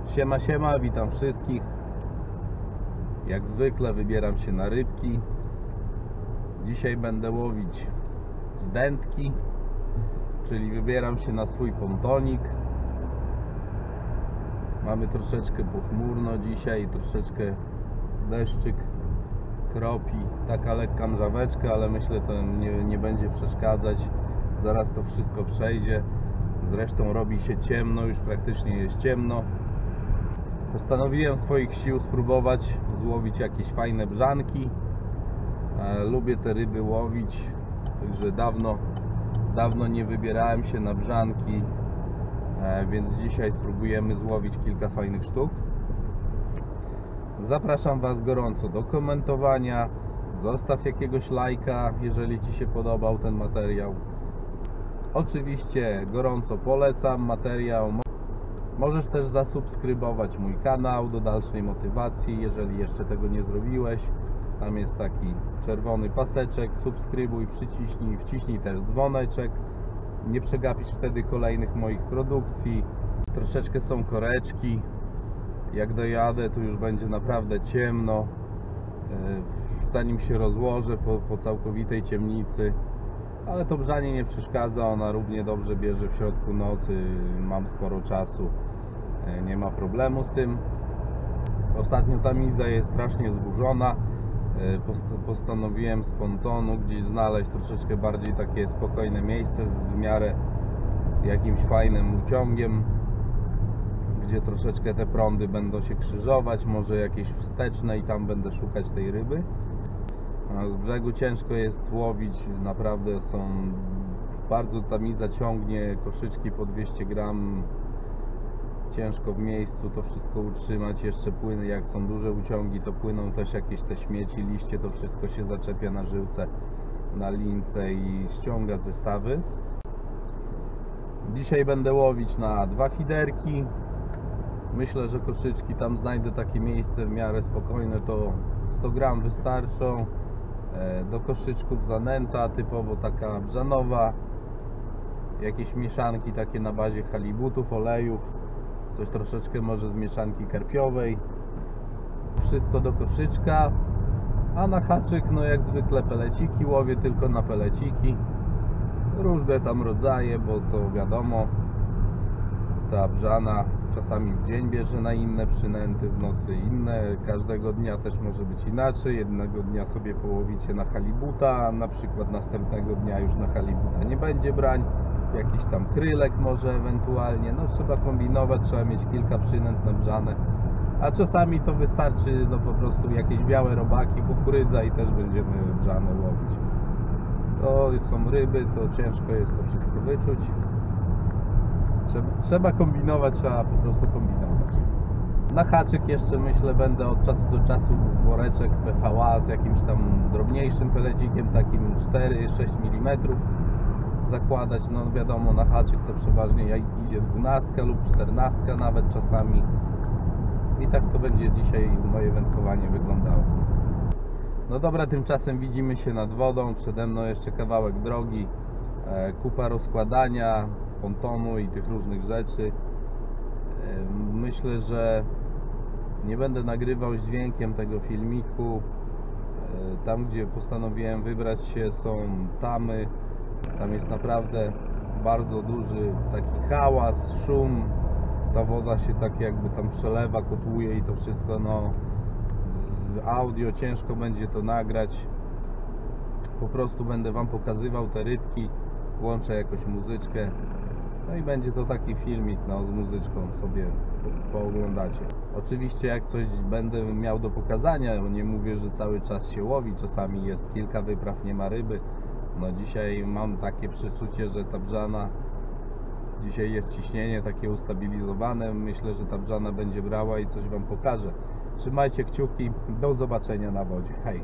Siema, siema, witam wszystkich. Jak zwykle wybieram się na rybki. Dzisiaj będę łowić z dętki, czyli wybieram się na swój pontonik. Mamy troszeczkę pochmurno dzisiaj, troszeczkę deszczyk kropi, taka lekka mrzaweczka, ale myślę, to nie będzie przeszkadzać. Zaraz to wszystko przejdzie. Zresztą robi się ciemno, już praktycznie jest ciemno. Postanowiłem swoich sił spróbować złowić jakieś fajne brzanki. Lubię te ryby łowić, także dawno nie wybierałem się na brzanki, więc dzisiaj spróbujemy złowić kilka fajnych sztuk. Zapraszam Was gorąco do komentowania. Zostaw jakiegoś lajka, jeżeli Ci się podobał ten materiał. Oczywiście gorąco polecam materiał. Możesz też zasubskrybować mój kanał do dalszej motywacji, jeżeli jeszcze tego nie zrobiłeś. Tam jest taki czerwony paseczek, subskrybuj, przyciśnij, wciśnij też dzwoneczek. Nie przegapisz wtedy kolejnych moich produkcji. Troszeczkę są koreczki. Jak dojadę, to już będzie naprawdę ciemno. Zanim się rozłożę po całkowitej ciemnicy. Ale to brzanie nie przeszkadza, ona równie dobrze bierze w środku nocy. Mam sporo czasu. Nie ma problemu z tym. Ostatnio ta miza jest strasznie zburzona. Postanowiłem z pontonu gdzieś znaleźć troszeczkę bardziej takie spokojne miejsce z w miarę jakimś fajnym uciągiem, gdzie troszeczkę te prądy będą się krzyżować, może jakieś wsteczne, i tam będę szukać tej ryby. Z brzegu ciężko jest łowić, naprawdę bardzo ta miza ciągnie, koszyczki po 200 gram. Ciężko w miejscu to wszystko utrzymać, jeszcze płyny, jak są duże uciągi, to płyną też jakieś te śmieci, liście, to wszystko się zaczepia na żyłce, na lince i ściąga zestawy. Dzisiaj będę łowić na 2 fiderki. Myślę, że koszyczki tam znajdę takie miejsce w miarę spokojne, to 100 gram wystarczą. Do koszyczków zanęta, typowo taka brzanowa, jakieś mieszanki takie na bazie halibutów, olejów, coś troszeczkę może z mieszanki karpiowej. Wszystko do koszyczka, a na haczyk no jak zwykle peleciki, łowię tylko na peleciki. Różne tam rodzaje, bo to wiadomo, ta brzana czasami w dzień bierze na inne przynęty, w nocy inne. Każdego dnia też może być inaczej. Jednego dnia sobie połowicie na halibuta, a na przykład następnego dnia już na halibuta nie będzie brań. Jakiś tam krylek może ewentualnie. No trzeba kombinować, trzeba mieć kilka przynęt na brzanę. A czasami to wystarczy no po prostu jakieś białe robaki, kukurydza i też będziemy brzanę łowić. To są ryby, to ciężko jest to wszystko wyczuć. Trzeba kombinować, trzeba po prostu kombinować. Na haczyk jeszcze myślę będę od czasu do czasu woreczek PVA z jakimś tam drobniejszym pelecikiem, takim 4-6 mm zakładać. No wiadomo, na haczyk to przeważnie idzie 12 lub 14 nawet czasami. I tak to będzie dzisiaj moje wędkowanie wyglądało. No dobra, tymczasem widzimy się nad wodą. Przede mną jeszcze kawałek drogi, kupa rozkładania pontonu i tych różnych rzeczy. Myślę, że nie będę nagrywał z dźwiękiem tego filmiku. Tam, gdzie postanowiłem wybrać się, są tamy. Tam jest naprawdę bardzo duży taki hałas, szum. Ta woda się tak jakby tam przelewa, kotłuje i to wszystko, no z audio ciężko będzie to nagrać. Po prostu będę Wam pokazywał te rybki, włączę jakąś muzyczkę, no i będzie to taki filmik, no z muzyczką sobie pooglądacie. Oczywiście jak coś będę miał do pokazania, nie mówię, że cały czas się łowi, czasami jest kilka wypraw, nie ma ryby. No dzisiaj mam takie przeczucie, że ta brzana, dzisiaj jest ciśnienie takie ustabilizowane, myślę, że ta brzana będzie brała i coś Wam pokażę. Trzymajcie kciuki, do zobaczenia na wodzie, hej!